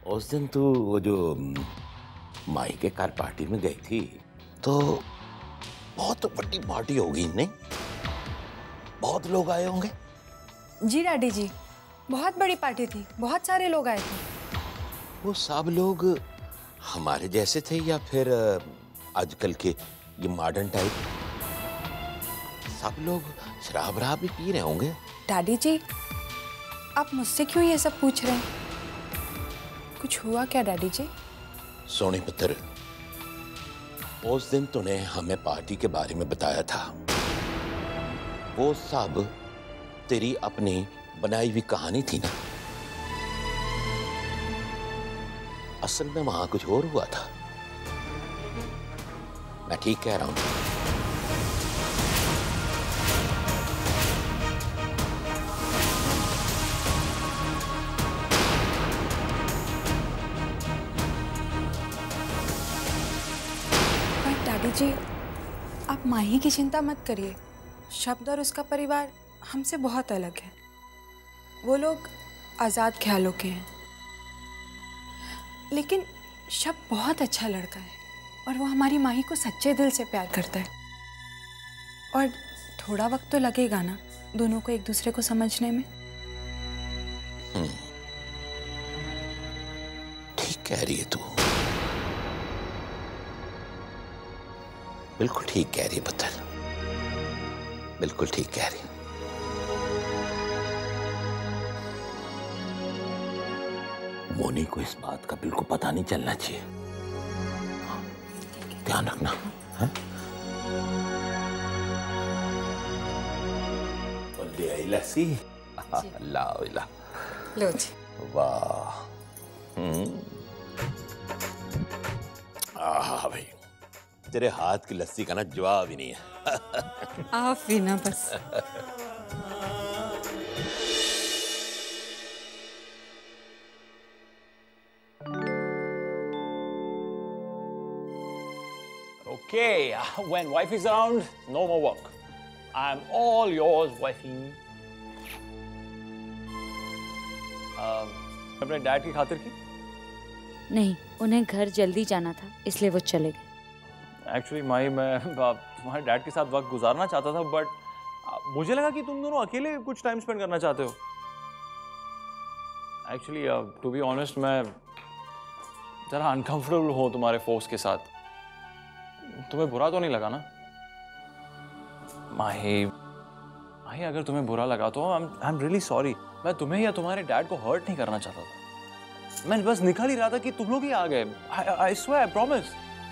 उस दिन तू वो जो माही के कार पार्टी में गई थी तो बहुत बड़ी पार्टी होगी, नहीं? बहुत लोग आए होंगे। जी डैडी जी, बहुत बड़ी पार्टी थी, बहुत सारे लोग आए थे। वो सब लोग हमारे जैसे थे या फिर आजकल के ये मॉडर्न टाइप? सब लोग शराब वराब भी पी रहे होंगे। डैडी जी, आप मुझसे क्यों ये सब पूछ रहे हैं? कुछ हुआ क्या डैडी जी? सोनी पुत्र, उस दिन तूने हमें पार्टी के बारे में बताया था, वो सब तेरी अपनी बनाई हुई कहानी थी ना? असल में वहां कुछ और हुआ था। मैं ठीक कह रहा हूं? डैडी जी, आप माही की चिंता मत करिए। शब्द और उसका परिवार हमसे बहुत अलग है। वो लोग आज़ाद ख्यालों के हैं, लेकिन शब्द बहुत अच्छा लड़का है और वो हमारी माही को सच्चे दिल से प्यार करता है। और थोड़ा वक्त तो लगेगा ना दोनों को एक दूसरे को समझने में। ठीक कह रही है तू, बिल्कुल ठीक कह रही है पुत्र, बिल्कुल ठीक कह रही है। मोनी को इस बात का बिल्कुल पता नहीं चलना चाहिए। ध्यान रखना है? ले आई लस्सी। अल्लाह लो जी। वाह। भाई, तेरे हाथ की लस्सी का ना जवाब ही नहीं है। आप भी ना बस। Okay, when wife is around, no more work. I'm all yours, wifey. अपने डैड की खातिर की? नहीं, उन्हें घर जल्दी जाना था, इसलिए वो चले गए। Actually, मैं तुम्हारे डैड के साथ वक्त गुजारना चाहता था, बट मुझे लगा कि तुम दोनों अकेले कुछ टाइम स्पेंड करना चाहते हो। Actually, to be honest, मैं जरा अनकंफर्टेबल हूँ तुम्हारे फोर्स के साथ। तुम्हें बुरा तो नहीं लगा ना? माही, अगर तुम्हें बुरा लगा तो आई एम रियली सॉरी। मैं तुम्हें या तुम्हारे डैड को हर्ट नहीं करना चाहता था। मैं बस निकल ही रहा था कि तुम लोग ही आ गए। I swear, I promise.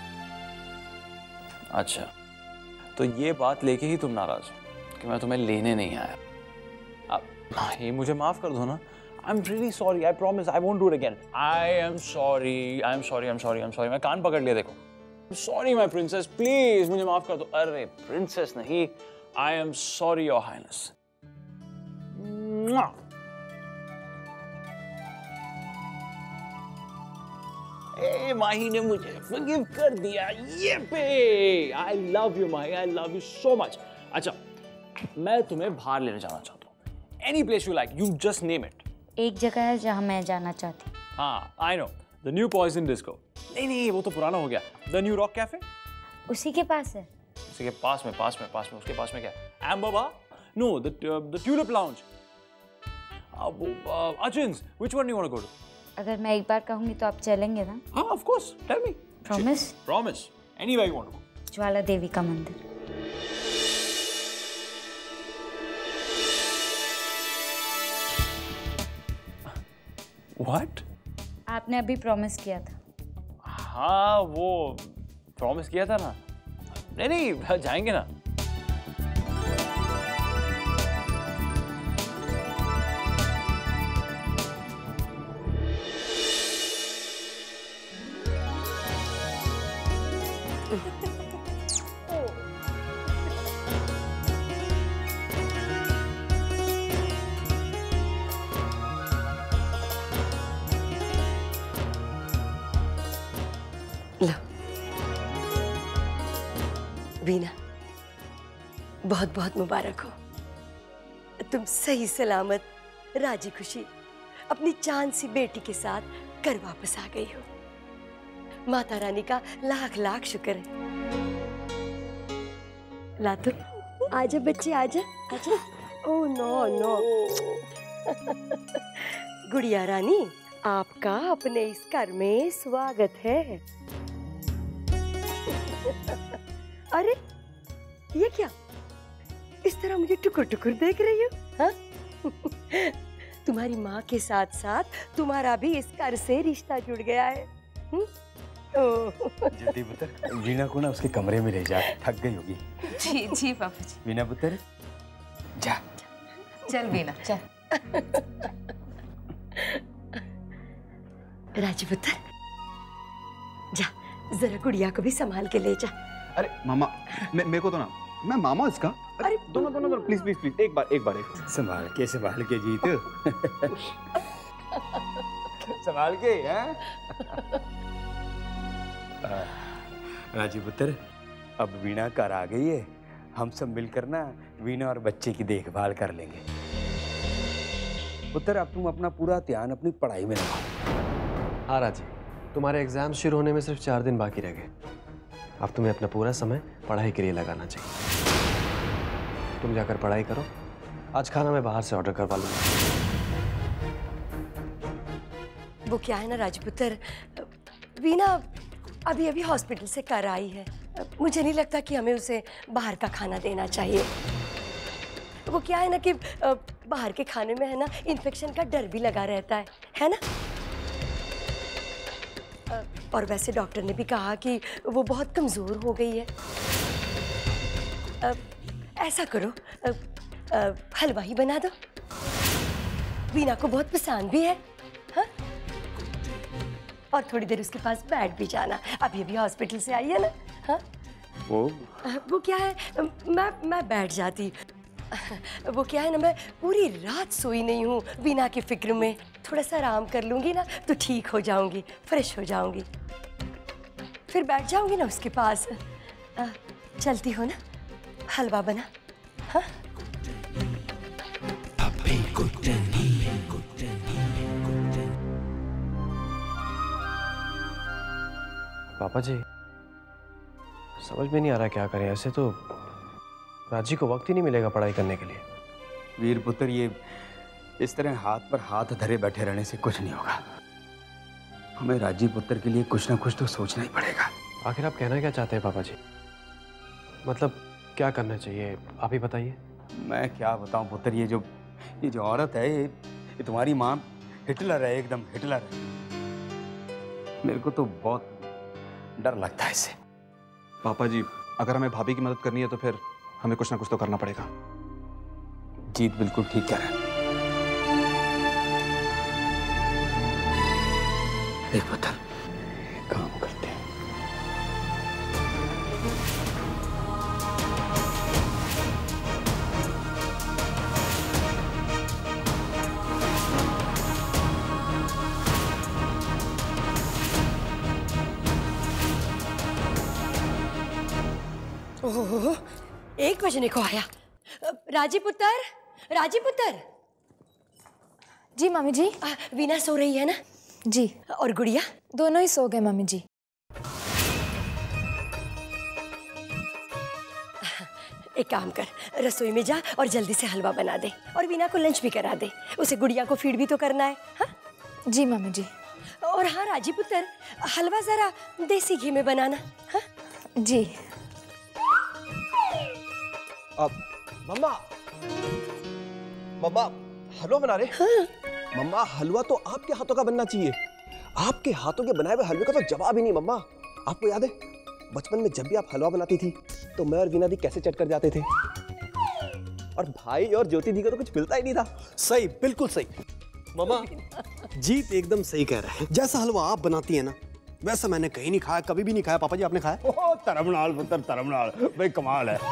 अच्छा, तो ये बात लेके ही तुम नाराज हो कि मैं तुम्हें लेने नहीं आया? अब माही, मुझे माफ कर दो ना। I am really sorry, I promise I won't do it again. I am sorry. मैं कान पकड़ लिया, देखो। सॉरी माय प्रिंसेस, प्लीज मुझे माफ कर दो। अरे प्रिंसेस नहीं, I am sorry your highness. ए, माही ने मुझे फॉरगिव कर दिया। ये पे I love you Mahi, I love you so much. अच्छा, मैं तुम्हें बाहर लेने जाना चाहता हूँ। Any place you like, you just name it. एक जगह है जहाँ मैं जाना चाहती हूँ। हाँ, I know, the new poison disco. नहीं, वो तो पुराना हो गया। द न्यू रॉक कैफे उसी के पास है। उसी के पास में उसके पास में क्या है? Amber bar? No, the tulip lounge. Arjun's, which one you want to go to? अगर मैं एक बार कहूंगी तो आप चलेंगे ना? हाँ, of course, tell me. Promise? Promise, anywhere you want to go. Jwala Devi का मंदिर। व्हाट? आपने अभी प्रॉमिस किया था। हाँ, वो प्रॉमिस किया था ना। नहीं, जाएंगे ना। लो वीना, बहुत बहुत मुबारक हो। तुम सही सलामत राजी खुशी अपनी चांद सी बेटी के साथ घर वापस आ गई हूँ। माता रानी का लाख लाख शुक्र है। लातू, आजा बच्चे, आजा आजा। Oh no no. गुड़िया रानी, आपका अपने इस घर में स्वागत है। अरे ये क्या, इस तरह मुझे टुकुर टुकुर देख रही हो? हाँ? तुम्हारी माँ के साथ साथ तुम्हारा भी इस घर से रिश्ता जुड़ गया है। जल्दी पुत्र, वीना को ना उसके कमरे में ले जा, थक गई होगी। जी जी पापा जी। वीना पुत्र, जा। चल वीना चल। राजी पुत्र, जा जरा गुड़िया को भी संभाल के ले जा। अरे मामा, मेरे को तो ना, मैं मामा इसका। अरे दोनों दोनों दोनों, प्लीज प्लीज प्लीज, एक बार संभाल के जीत। संभाल के, हैं? राजी पुत्र, अब वीना घर आ गई है, हम सब मिलकर ना वीना और बच्चे की देखभाल कर लेंगे। पुत्र, अब तुम अपना पूरा ध्यान अपनी पढ़ाई में लगाओ। हाँ राजी, तुम्हारे एग्जाम शुरू होने में सिर्फ 4 दिन बाकी रह गए। अब तुम्हें अपना पूरा समय पढ़ाई के लिए लगाना चाहिए। तुम जाकर पढ़ाई करो, आज खाना मैं बाहर से ऑर्डर करवा लूंगा। वो क्या है ना राजपुत्र, वीना अभी अभी हॉस्पिटल से कर आई है। मुझे नहीं लगता कि हमें उसे बाहर का खाना देना चाहिए। वो क्या है ना कि बाहर के खाने में है ना इन्फेक्शन का डर भी लगा रहता है ना? और वैसे डॉक्टर ने भी कहा कि वो बहुत कमज़ोर हो गई है। ऐसा करो, हलवा ही बना दो, वीना को बहुत पसंद भी है। हाँ? और थोड़ी देर उसके पास बैठ भी जाना, अभी अभी हॉस्पिटल से आई है ना। हाँ? वो क्या है, मैं बैठ जाती। वो क्या है ना, मैं पूरी रात सोई नहीं हूँ वीना की फिक्र में। थोड़ा सा आराम कर लूँगी ना तो ठीक हो जाऊँगी, फ्रेश हो जाऊँगी, फिर बैठ जाऊँगी ना उसके पास। चलती हो ना, हलवा बना। हाँ? पापा जी, समझ में नहीं आ रहा क्या करें। ऐसे तो राजी को वक्त ही नहीं मिलेगा पढ़ाई करने के लिए। वीर पुत्र, ये इस तरह हाथ पर हाथ धरे बैठे रहने से कुछ नहीं होगा। हमें राजी पुत्र के लिए कुछ ना कुछ तो सोचना ही पड़ेगा। आखिर आप कहना क्या चाहते हैं पापा जी? मतलब क्या करना चाहिए, आप ही बताइए। मैं क्या बताऊं पुत्र, ये जो औरत है, ये तुम्हारी माँ हिटलर है, एकदम हिटलर है। मेरे को तो बहुत डर लगता है इससे। पापा जी, अगर हमें भाभी की मदद करनी है तो फिर हमें कुछ ना कुछ तो करना पड़ेगा। जीत बिल्कुल ठीक कह रहा है। देख पुत्र, काम करते हैं। ओह, 1 बजने को आया। राजी पुत्र, राजी पुत्र। जी मम्मी जी। वीना सो रही है ना? जी। और गुड़िया? दोनों ही सो गए मम्मी जी। एक काम कर, रसोई में जा और जल्दी से हलवा बना दे और वीना को लंच भी करा दे। उसे गुड़िया को फीड भी तो करना है। हाँ? जी मम्मी जी। और हाँ राजी पुत्र, हलवा जरा देसी घी में बनाना। हाँ? जी। अब मम्मा, मम्मा हलवा बना रहे? हाँ। मम्मा, हलवा तो आपके हाथों का बनना चाहिए। आपके हाथों के बनाए हुए हलवे का तो जवाब ही नहीं। मम्मा, आपको याद है बचपन में जब भी आप हलवा बनाती थी तो मैं और वीना दी कैसे चट कर जाते थे, और भाई और ज्योति दी को तो कुछ मिलता ही नहीं था। सही, बिल्कुल सही। मम्मा, जीत एकदम सही कह रहा है। जैसा हलवा आप बनाती है ना, वैसा मैंने कहीं नहीं खाया, कभी भी नहीं खाया। पापा जी, आपने खाया? ओह तरमनाल पुत्र, तरमनाल भाई, कमाल है।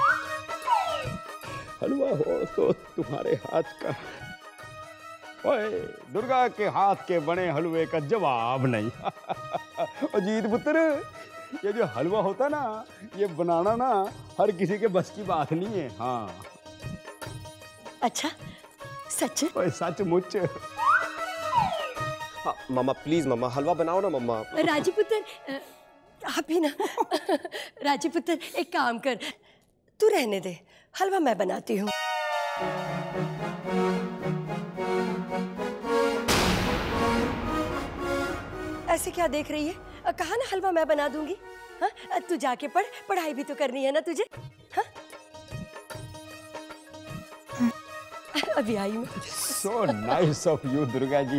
हलवा हो तो तुम्हारे हाथ का, ओए दुर्गा के हाथ के बने हलवे का जवाब नहीं। और जीत पुत्र, ये जो हलवा होता ना, ये बनाना ना हर किसी के बस की बात नहीं है। हाँ। अच्छा, सच? ओए सचमुच। हाँ, मम्मा प्लीज मम्मा हलवा बनाओ ना मम्मा। राजी पुत्र, आप ही ना। राजी पुत्र एक काम कर, तू रहने दे, हलवा मैं बनाती हूँ। ऐसे क्या देख रही है? कहा ना हलवा मैं बना दूंगी। हाँ, तू जाके पढ़, पढ़ाई भी तो करनी है ना तुझे। हाँ? अभी आई मैं। So nice of you, Durga ji.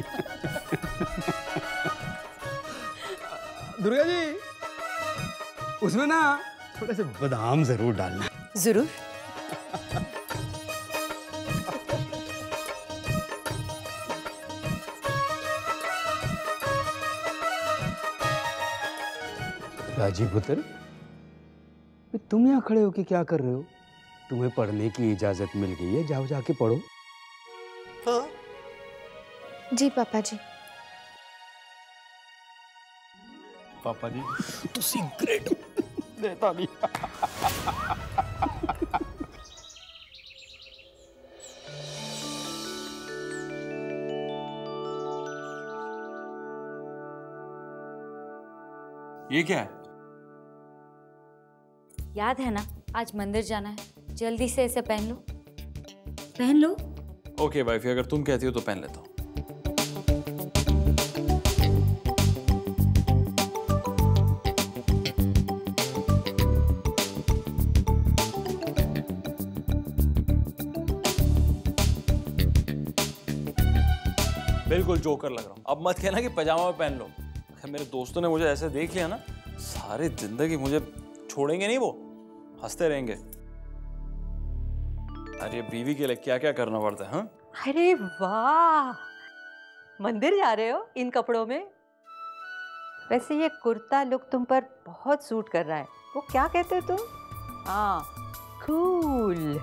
Durga ji, उसमें ना थोड़े से बादाम जरूर डालना। जरूर। राजी पुत्र, तुम यहाँ खड़े होके क्या कर रहे हो? तुम्हें पढ़ने की इजाजत मिल गई है, जाओ जाके पढ़ो। हाँ जी पापा जी। पापा जी तुसी ग्रेट देता नहीं। ये क्या है? याद है ना, आज मंदिर जाना है, जल्दी से इसे पहन लो। पहन लो। ओके वाइफी, अगर तुम कहती हो तो पहन लेता हूँ। बिल्कुल जोकर लग रहा हूँ। अब मत कहना कि पजामा में पहन लो। मेरे दोस्तों ने मुझे ऐसे देख लिया ना, सारी जिंदगी मुझे छोड़ेंगे नहीं, वो हंसते रहेंगे। अरे बीवी के लिए क्या क्या करना पड़ता है। हाँ अरे वाह, मंदिर जा रहे हो इन कपड़ों में? वैसे ये कुर्ता लुक तुम पर बहुत सूट कर रहा है। वो क्या कहते हो तुम? हाँ, कूल।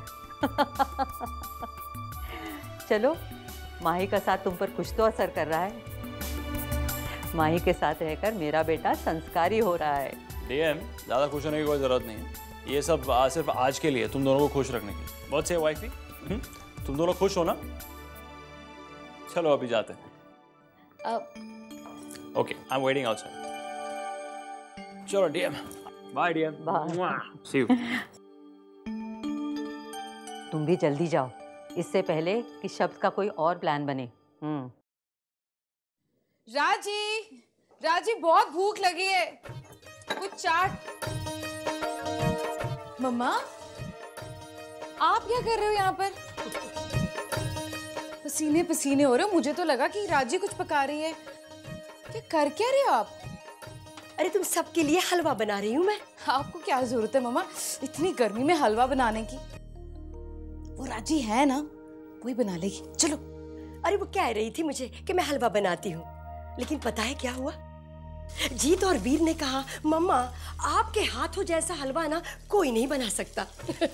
चलो, माही का साथ तुम पर कुछ तो असर कर रहा है। माही के साथ रहकर मेरा बेटा संस्कारी हो रहा है। डीएम, ज्यादा खुश होने की कोई जरूरत नहीं है। ये सब सिर्फ आज के लिए, तुम दोनों को खुश रखने के लिए। बहुत से वाइफी, तुम दोनों खुश हो ना? चलो अभी जाते हैं। Okay, I am waiting outside. चलो DM, bye DM, bye, see you. तुम भी जल्दी जाओ, इससे पहले कि शब्द का कोई और प्लान बने। राजी, राजी बहुत भूख लगी है, कुछ चाट। मम्मा, आप क्या कर रहे हो यहाँ पर? पसीने पसीने हो रहे हो। मुझे तो लगा कि राजी कुछ पका रही है। क्या कर क्या रहे हो आप? अरे तुम सबके लिए हलवा बना रही हूँ मैं। आपको क्या जरूरत है मम्मा, इतनी गर्मी में हलवा बनाने की? वो राजी है ना, वही बना लेगी। चलो। अरे वो कह रही थी मुझे कि मैं हलवा बनाती हूँ, लेकिन पता है क्या हुआ? जीत और वीर ने कहा मम्मा आपके हाथों जैसा हलवा ना कोई नहीं बना सकता।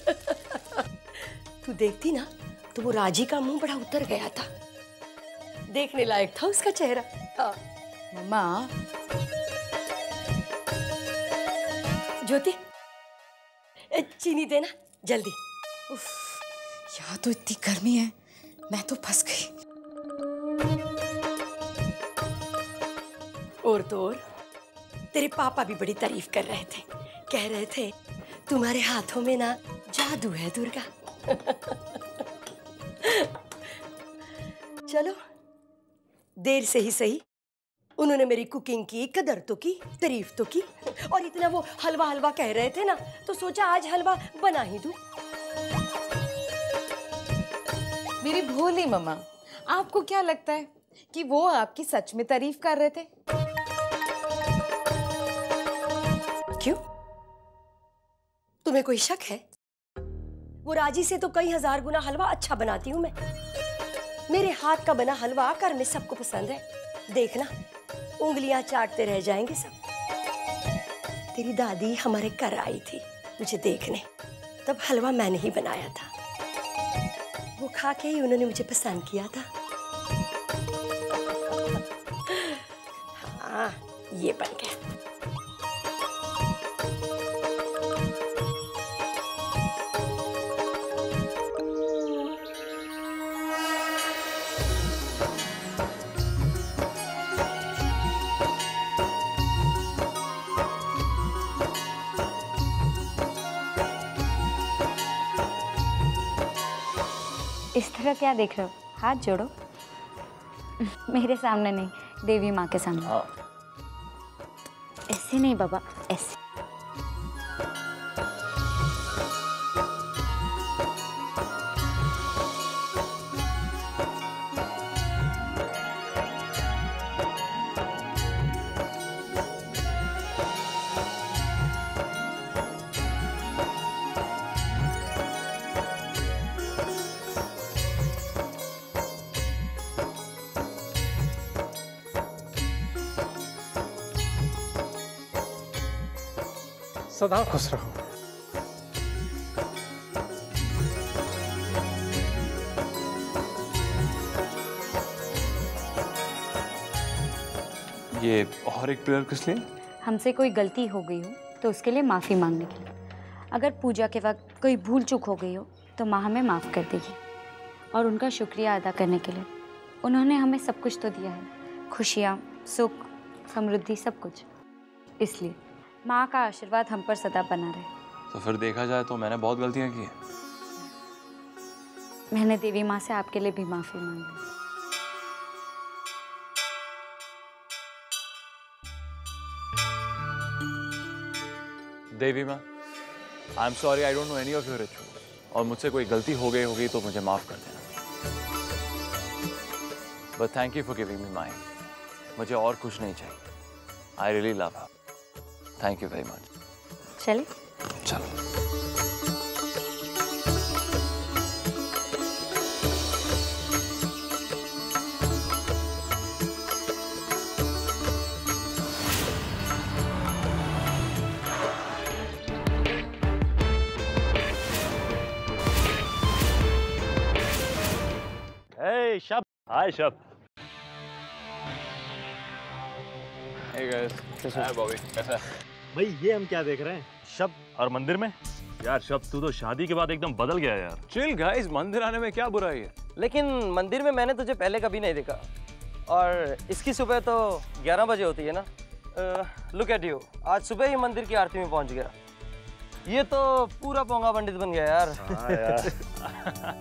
तू देखती ना तो वो राजी का मुंह बड़ा उतर गया था, देखने लायक था उसका चेहरा। हाँ। मम्मा। ज्योति, चीनी देना जल्दी। उफ, यहाँ तो इतनी गर्मी है, मैं तो फंस गई। और तो और तेरे पापा भी बड़ी तारीफ कर रहे थे, कह रहे थे तुम्हारे हाथों में ना जादू है दुर्गा। चलो, देर से ही सही उन्होंने मेरी कुकिंग की कदर तो की, तारीफ तो की। और इतना वो हलवा हलवा कह रहे थे ना, तो सोचा आज हलवा बना ही दूं। मेरी भोली मम्मा, आपको क्या लगता है कि वो आपकी सच में तारीफ कर रहे थे? क्यों? तुम्हें कोई शक है? वो राजी से तो कई हजार गुना हलवा अच्छा बनाती हूँ मैं। मेरे हाथ का बना हलवा घर में सबको पसंद है। देखना, उंगलियां चाटते रह जाएंगे सब। तेरी दादी हमारे घर आई थी मुझे देखने, तब हलवा मैंने ही बनाया था। वो खा के ही उन्होंने मुझे पसंद किया था। हाँ, ये बन गया। इस तरह क्या देख रहे हो? हाथ जोड़ो। मेरे सामने नहीं, देवी माँ के सामने। ऐसे नहीं बाबा, ऐसे। सदा खुश रहो। ये और एक प्रेयर किस लिए? हमसे कोई गलती हो गई हो तो उसके लिए माफ़ी मांगने के लिए। अगर पूजा के वक्त कोई भूल चूक हो गई हो तो माँ हमें माफ़ कर देगी। और उनका शुक्रिया अदा करने के लिए उन्होंने हमें सब कुछ तो दिया है, खुशियाँ, सुख, समृद्धि, सब कुछ। इसलिए माँ का आशीर्वाद हम पर सदा बना रहे। तो फिर देखा जाए तो मैंने बहुत गलतियाँ की हैं। मैंने देवी माँ से आपके लिए भी माफ़ी मांगी। देवी माँ, I am sorry, I don't know any of your rituals. और मुझसे कोई गलती हो गई होगी तो मुझे माफ़ कर देना। But thank you for giving me Mai. मुझे और कुछ नहीं चाहिए। I really love her. Thank you very much. चलिए चलो। Hey, शब। हाय शब। Hey guys, हाय बॉबी, कैसा है? भाई ये हम क्या देख रहे हैं? शब और मंदिर में? यार शब, तू तो शादी के बाद एकदम बदल गया यार। चिल गाइस, मंदिर आने में क्या बुराई है? लेकिन मंदिर में मैंने तुझे पहले कभी नहीं देखा। और इसकी सुबह तो 11 बजे होती है ना। लुक एट यू, आज सुबह ही मंदिर की आरती में पहुंच गया। ये तो पूरा पोंगा पंडित बन गया यार। हाँ यार।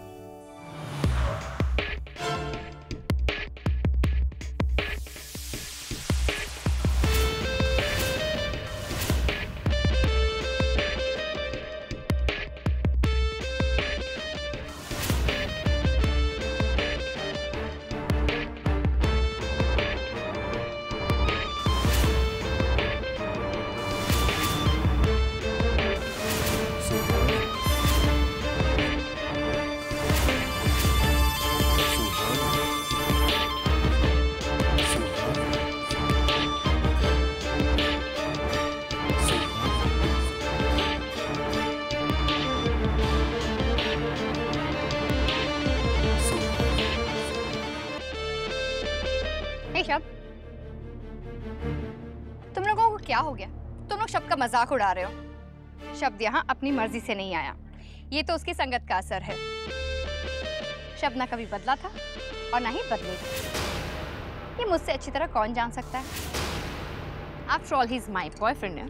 तुम लोगों को क्या हो गया? तुम लोग शब्द का मजाक उड़ा रहे हो। शब्द यहाँ अपनी मर्जी से नहीं आया, ये तो उसकी संगत का असर है। शब्द ना कभी बदला था और ना ही बदलेगा। ये मुझसे अच्छी तरह कौन जान सकता है? After all he is my boyfriend.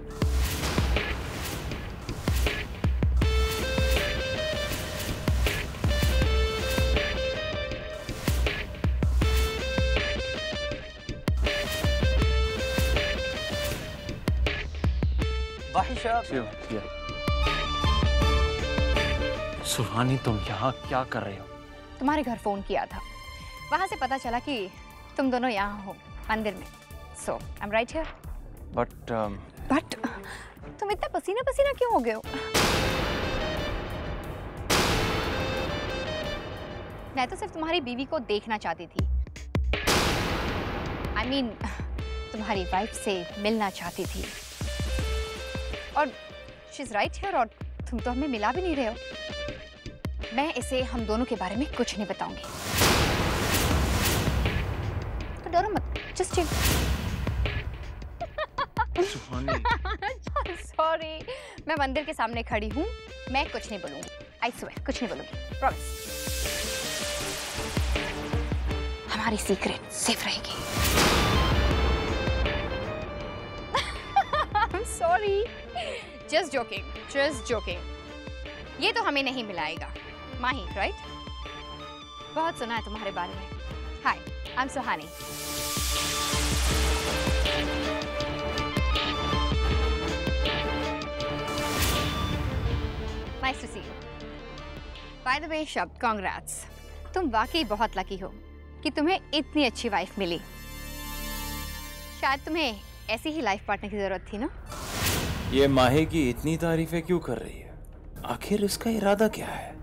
Suhani, तुम यहाँ क्या कर रहे हो? तुम्हारे घर फोन किया था, वहां से पता चला कि तुम दोनों यहाँ हो मंदिर में। So I am right here. But तुम इतना पसीना पसीना क्यों हो गए हो? मैं तो सिर्फ तुम्हारी बीवी को देखना चाहती थी। I mean, तुम्हारी वाइफ से मिलना चाहती थी। और शी इज राइट हियर, और तुम तो हमें मिला भी नहीं रहे हो। मैं इसे हम दोनों के बारे में कुछ नहीं बताऊंगी, तो डरो मत, जस्ट चिल। सॉरी, मैं मंदिर के सामने खड़ी हूँ, मैं कुछ नहीं बोलूंगी। आई स्वेयर, कुछ नहीं बोलूंगी, प्रॉमिस। हमारी सीक्रेट सेफ रहेगी। I'm sorry, just joking, just joking। ये तो हमें नहीं मिलाएगा, माही, राइट? बहुत सुना है तुम्हारे बारे में। Hi, I am Suhani. Nice to see you. By the way शब्द, कांग्रेट्स। तुम वाकई बहुत लकी हो कि तुम्हें इतनी अच्छी वाइफ मिली। शायद तुम्हें ऐसी ही लाइफ पार्टनर की जरूरत थी ना? ये माही की इतनी तारीफें क्यों कर रही है? आखिर इसका इरादा क्या है?